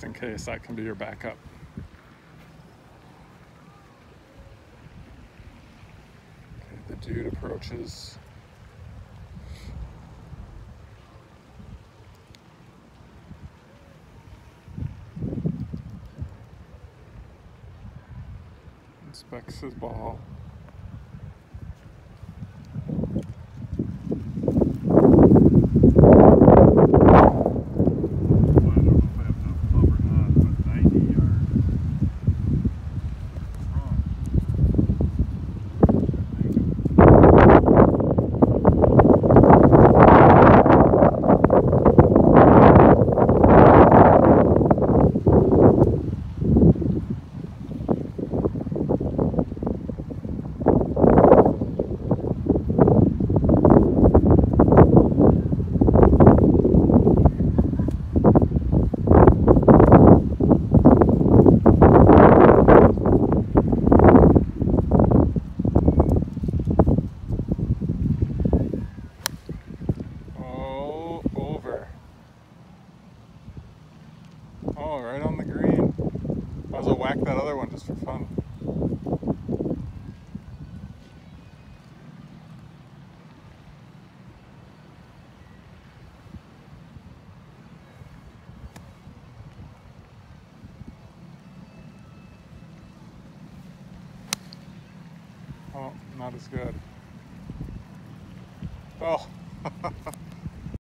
just in case that can be your backup. Okay, the dude approaches. Inspects his ball. Oh, right on the green. Might as well whack that other one just for fun. Oh, not as good. Oh.